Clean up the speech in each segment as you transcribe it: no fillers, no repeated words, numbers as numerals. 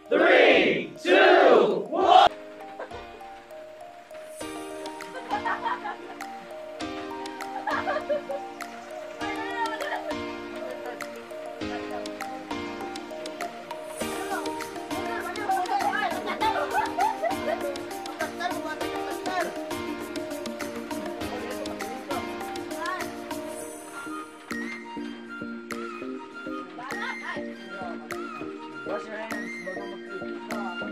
3, 2, 1. Wash your hands bago mag-eat.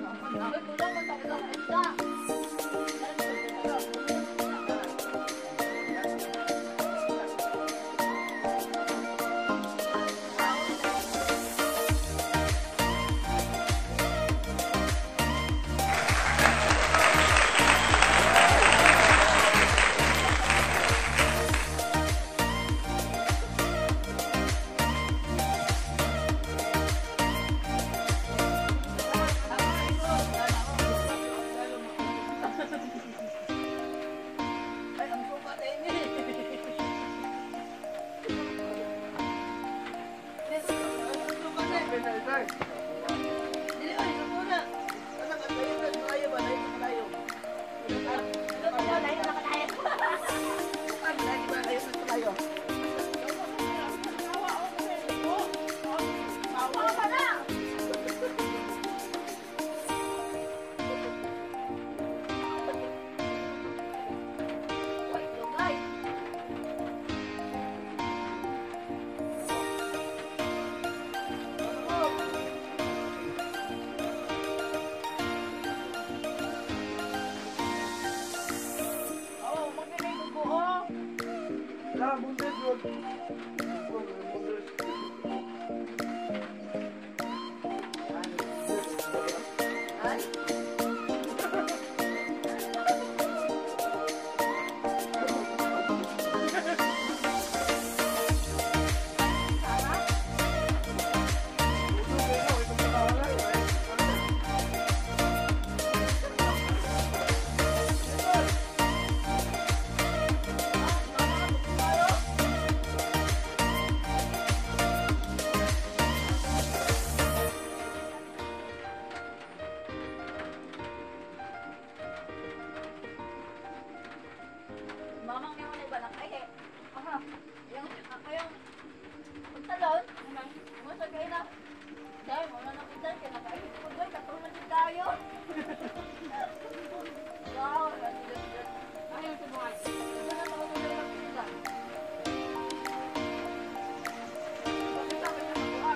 Mamang may muna ba ng kaya? Aha. Yung pagtalon, masa kayo na. Dahil mo na nakitan ka na kayo. Pagay, katulad din tayo. Wow, ayun si Buhay. Ito na ako na lang sila. Bakit sabi niya mabuhay?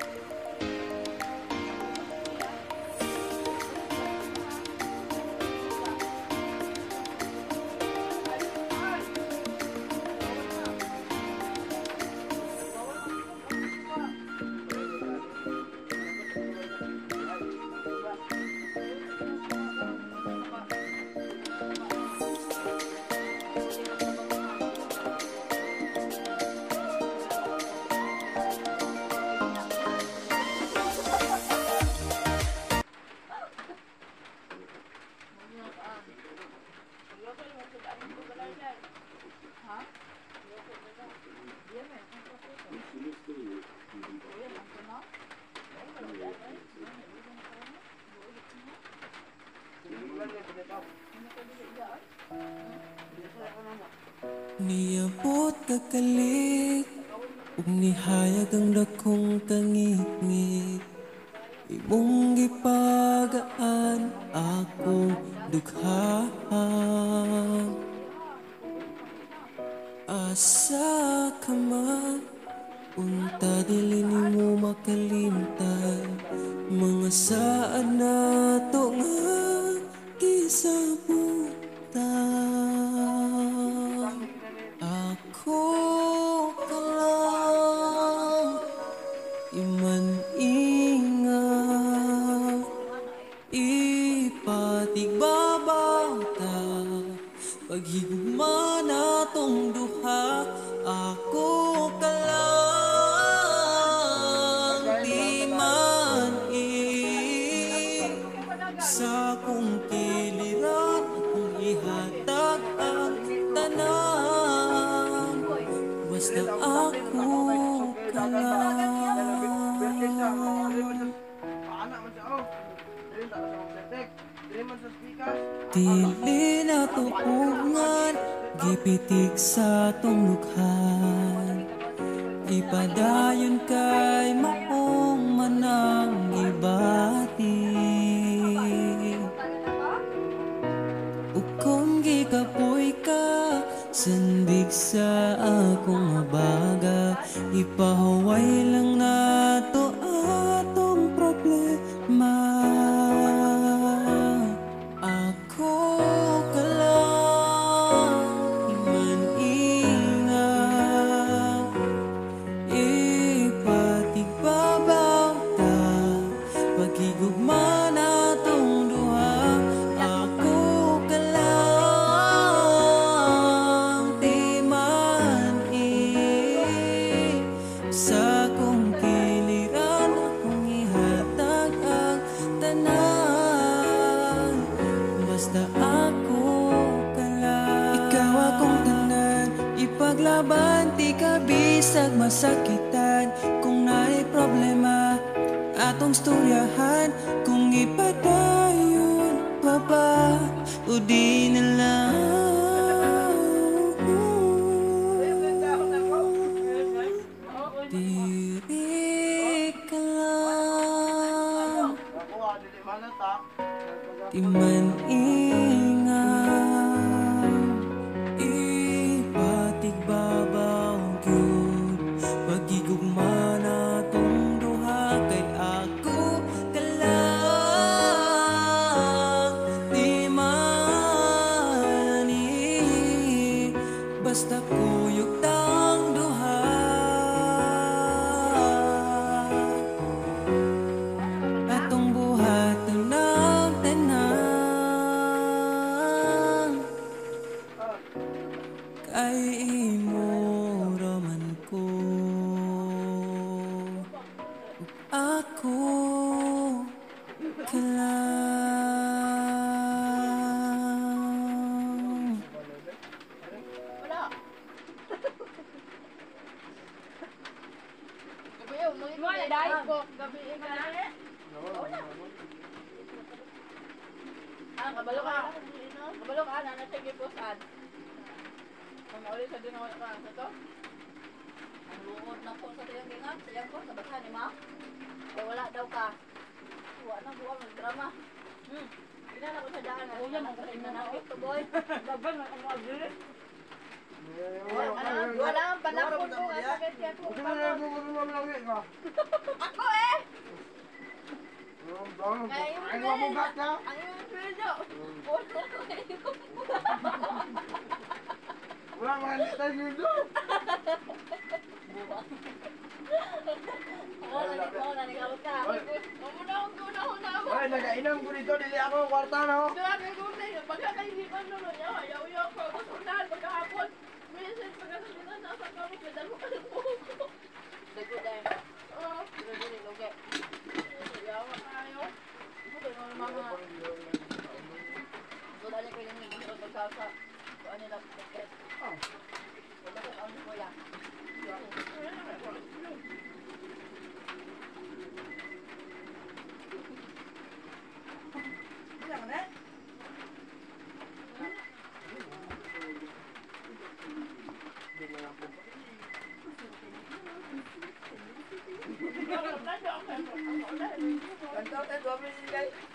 Niabot kakalit ug nihayag ang dakong tangingit. Imong gipagaan akong dughaan. Asa ka man, unta dili nimo makalimtan. Mga saan nato nga gisabutan. Ako ka lang iman-ingat, ipatigbabaw ta paghigugma natong duha. Ako ka lang di man-i sa kong kiliran, akong ihatag ang tanan. Basta ako ka lang. Anak man siya, oh. Dili na tuungan, gipitik sa tunglukhan. Ipadayon kay maong manang gibati. Ukong gikapoy ka, sandig sa akong abaga. Ipahaway lang nato atong problema. Ako ka lang, iman-ingat. Ipatigbabaw ta, pagigugma natong duha. Ako ka lang, di man-i. Sa kong kiliran, akong ihatag ang tanan. Basta ako ka lang. Ikaw akong tanan, ipaglaban, di ka bisag masakitan. Kung naay problema, atong storyahan. Kung ipadayon pa ba, o di na lang. Diri ka lang, di man-ingat. Ipatigbabaw gyud, pagigugma natong duha. Kay ako ka lang, di man-i. Basta kuyog tang duha. Atong buhaton ng tanan. Kay imo raman ko, ako ka lang. Wala. Gabi yun, Mo na dai ko. gabi yun ka na. Wala. Kabalo ka. Kabalo ka, nanatag yung posan. Kung naulit sa dinawa ka sa to. Ang luod na po sa tiyang gingat, siyang po, sa batahan ni ma. Kaya wala daw ka. Wala na buwan, magdrama. Pinala ko sa daan. Uya, magkain na Nanakit to boy. Dagan na ang agil. Wala ang panakot ko. Sakit siya ko. Ako eh! Kaya yung ang iyong sweldo. Wala mga hindi tayo dito. Oo, nanigawag ka. Mamunahon ko na ako. Ay, nagainom ko dito, dili ako kwarta na ako. Grabe ko na yun. Pagkakainipan naman niya, ayaw ko. Kasundan, pagkahapon. Minsan, pagkakasundan, nasa kamot, may dalo ka ng buho ko. Dago dahil. Oo. Dili, lugi. Yawa kayo. Ito yung mga... So, dali ko yung mga pagkasa. Kung ano na, pagkakit. Wala ko ang kuya. Kantaw tayo, 2 minutes guys.